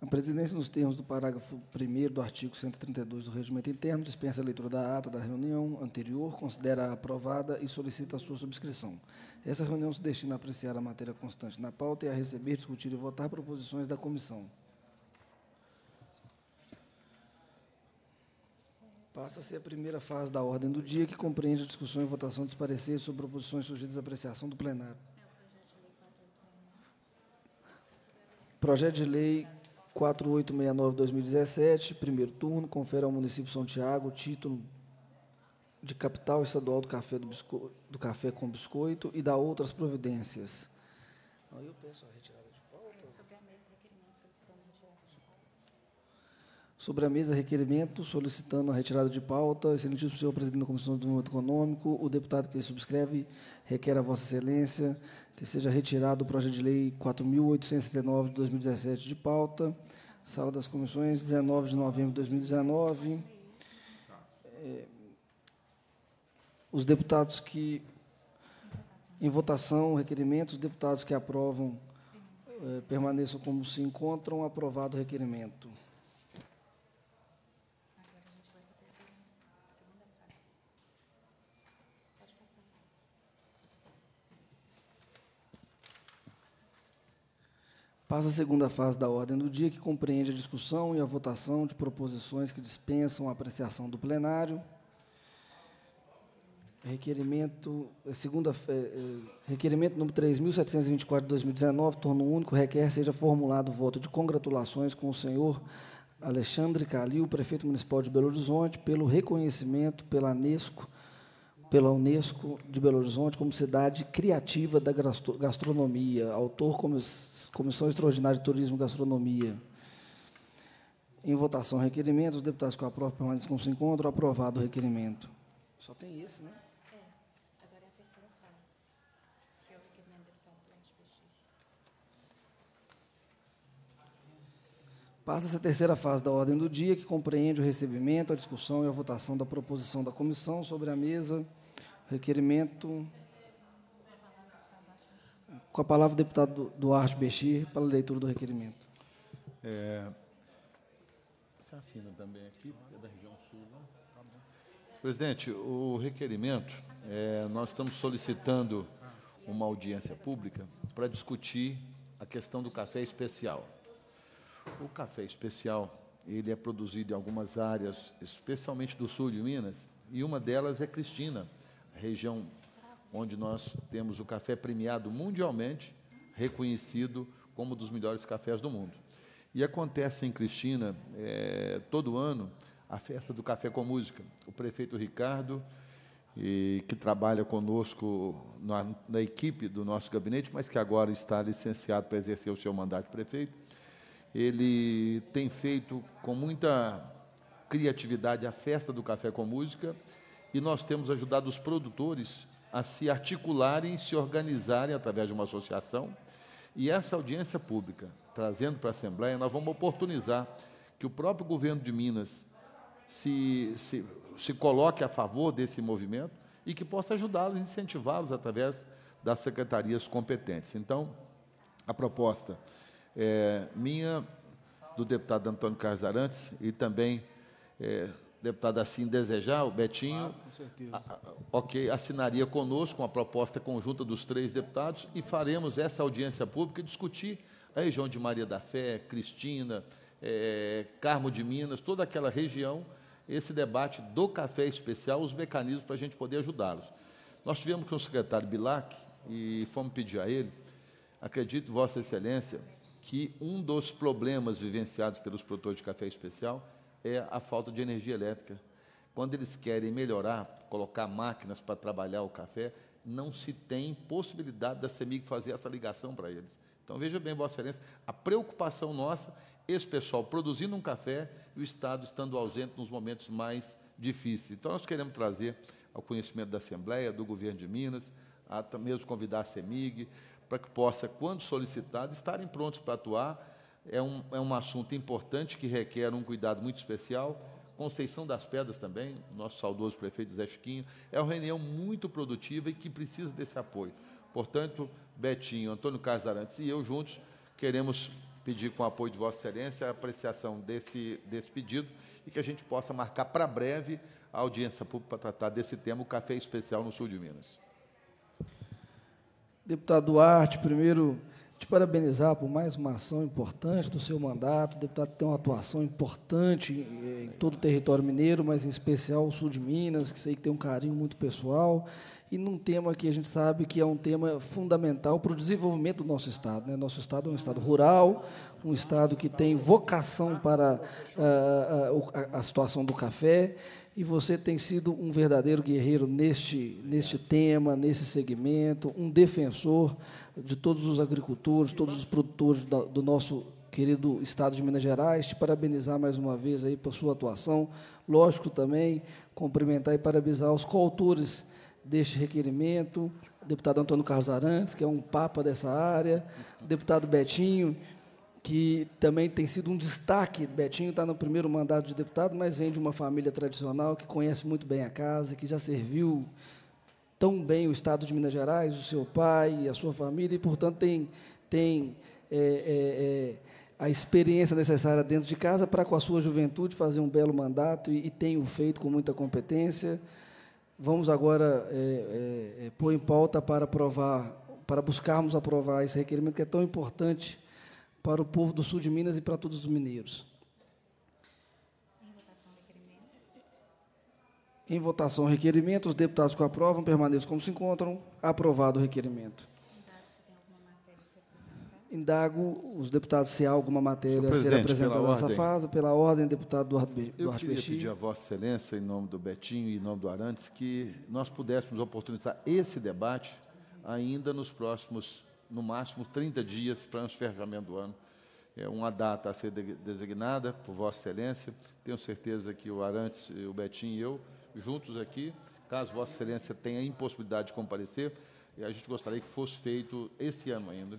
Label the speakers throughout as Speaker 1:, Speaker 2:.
Speaker 1: A presidência, nos termos do parágrafo 1º do artigo 132 do Regimento Interno, dispensa a leitura da ata da reunião anterior, considera aprovada e solicita a sua subscrição. Essa reunião se destina a apreciar a matéria constante na pauta e a receber, discutir e votar proposições da comissão. Passa-se a primeira fase da ordem do dia, que compreende a discussão e votação dos pareceres sobre proposições sujeitas à apreciação do plenário. Projeto de Lei 4869/2017, primeiro turno, confere ao município de São Tiago o título de capital estadual do café com biscoito e da outras providências. Eu peço a retirada de pauta. Sobre a mesa, requerimento solicitando a retirada de pauta. Excelentíssimo senhor presidente da Comissão de Desenvolvimento Econômico, o deputado que subscreve requer a Vossa Excelência que seja retirado o projeto de lei 4.869 de 2017 de pauta, sala das comissões, 19 de novembro de 2019. Os deputados que, em votação, requerimento, os deputados que aprovam permaneçam como se encontram. Aprovado o requerimento. Passa a segunda fase da ordem do dia, que compreende a discussão e a votação de proposições que dispensam a apreciação do plenário. Requerimento número 3.724 de 2019, turno único, requer seja formulado voto de congratulações com o senhor Alexandre Calil, prefeito municipal de Belo Horizonte, pelo reconhecimento pela Unesco de Belo Horizonte como cidade criativa da gastronomia, autor Comissão Extraordinária de Turismo e Gastronomia. Em votação, requerimento. Os deputados que aprovam permanecem como se encontram. Aprovado o requerimento. Só tem esse, né?
Speaker 2: Agora é a terceira fase, que é o requerimento do deputado Blanche Peixes.
Speaker 1: Passa-se a terceira fase da ordem do dia, que compreende o recebimento, a discussão e a votação da proposição da comissão sobre a mesa. Requerimento. Com a palavra o deputado Duarte Bechir, para a leitura do requerimento.
Speaker 3: Você assina também aqui, porque é da região sul, não? Tá bom. Presidente, o requerimento, nós estamos solicitando uma audiência pública para discutir a questão do café especial. O café especial, ele é produzido em algumas áreas, especialmente do sul de Minas, e uma delas é Cristina, a região onde nós temos o café premiado mundialmente, reconhecido como um dos melhores cafés do mundo. E acontece em Cristina, todo ano, a festa do café com música. O prefeito Ricardo, que trabalha conosco na equipe do nosso gabinete, mas que agora está licenciado para exercer o seu mandato de prefeito, ele tem feito com muita criatividade a festa do café com música, e nós temos ajudado os produtores a se articularem, se organizarem através de uma associação, e essa audiência pública, trazendo para a Assembleia, nós vamos oportunizar que o próprio governo de Minas se coloque a favor desse movimento e que possa ajudá-los, incentivá-los através das secretarias competentes. Então, a proposta minha, do deputado Antônio Carlos Arantes, e também deputado assim desejar, o Betinho,
Speaker 4: com certeza.
Speaker 3: Assinaria conosco uma proposta conjunta dos três deputados e faremos essa audiência pública e discutir a região de Maria da Fé, Cristina, Carmo de Minas, toda aquela região, esse debate do café especial, os mecanismos para a gente poder ajudá-los. Nós tivemos com o secretário Bilac e fomos pedir a ele, acredito, Vossa Excelência, que um dos problemas vivenciados pelos produtores de café especial é a falta de energia elétrica. Quando eles querem melhorar, colocar máquinas para trabalhar o café, não se tem possibilidade da CEMIG fazer essa ligação para eles. Então, veja bem, Vossa Excelência, a preocupação nossa, esse pessoal produzindo um café e o Estado estando ausente nos momentos mais difíceis. Então, nós queremos trazer ao conhecimento da Assembleia, do Governo de Minas, até mesmo convidar a CEMIG, para que possa, quando solicitado, estarem prontos para atuar. É um assunto importante que requer um cuidado muito especial. Conceição das Pedras também, nosso saudoso prefeito Zé Chiquinho, é uma reunião muito produtiva e que precisa desse apoio. Portanto, Betinho, Antônio Carlos Arantes e eu juntos queremos pedir com o apoio de Vossa Excelência a apreciação desse pedido e que a gente possa marcar para breve a audiência pública para tratar desse tema, o café especial no sul de Minas.
Speaker 1: Deputado Duarte, primeiro, te parabenizar por mais uma ação importante do seu mandato. O deputado tem uma atuação importante em todo o território mineiro, mas em especial o sul de Minas, que sei que tem um carinho muito pessoal, e num tema que a gente sabe que é um tema fundamental para o desenvolvimento do nosso Estado, né? Nosso Estado é um Estado rural, um Estado que tem vocação para a situação do café, e você tem sido um verdadeiro guerreiro neste tema, nesse segmento, um defensor de todos os agricultores, todos os produtores do nosso querido Estado de Minas Gerais. Te parabenizar mais uma vez aí por sua atuação. Lógico também, cumprimentar e parabenizar os coautores deste requerimento, o deputado Antônio Carlos Arantes, que é um papa dessa área, o deputado Betinho, que também tem sido um destaque. Betinho está no primeiro mandato de deputado, mas vem de uma família tradicional, que conhece muito bem a casa, que já serviu tão bem o Estado de Minas Gerais, o seu pai e a sua família, e, portanto, tem a experiência necessária dentro de casa para, com a sua juventude, fazer um belo mandato, e tem o feito com muita competência. Vamos agora pôr em pauta para buscarmos aprovar esse requerimento, que é tão importante para o povo do sul de Minas e para todos os mineiros. Em votação, o requerimento. Os deputados que o aprovam permaneçam como se encontram. Aprovado o requerimento. Indago os deputados se há alguma matéria a ser apresentada nessa fase. Pela ordem, deputado Duarte Peixinho.
Speaker 3: Eu queria pedir a Vossa Excelência, em nome do Betinho e em nome do Arantes, que nós pudéssemos oportunizar esse debate ainda nos próximos, no máximo, 30 dias para o fechamento do ano. É uma data a ser designada por Vossa Excelência. Tenho certeza que o Arantes, o Betinho e eu, juntos aqui, caso Vossa Excelência tenha impossibilidade de comparecer, a gente gostaria que fosse feito esse ano ainda.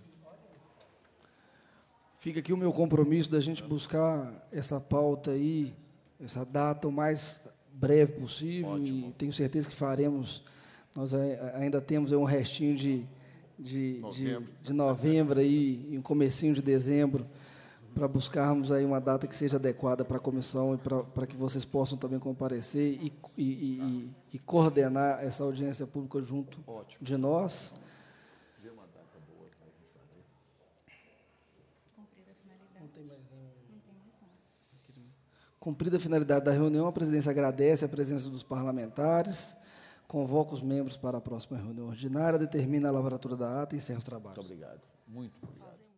Speaker 1: Fica aqui o meu compromisso da gente buscar essa pauta aí, essa data o mais breve possível. Ótimo. E tenho certeza que faremos. Nós ainda temos um restinho de novembro aí, e um comecinho de dezembro, para buscarmos aí uma data que seja adequada para a comissão e para que vocês possam também comparecer e coordenar essa audiência pública junto de nós. Cumprida a finalidade da reunião, a presidência agradece a presença dos parlamentares, convoca os membros para a próxima reunião ordinária, determina a lavratura da ata e encerra os trabalhos.
Speaker 3: Muito obrigado. Muito obrigado.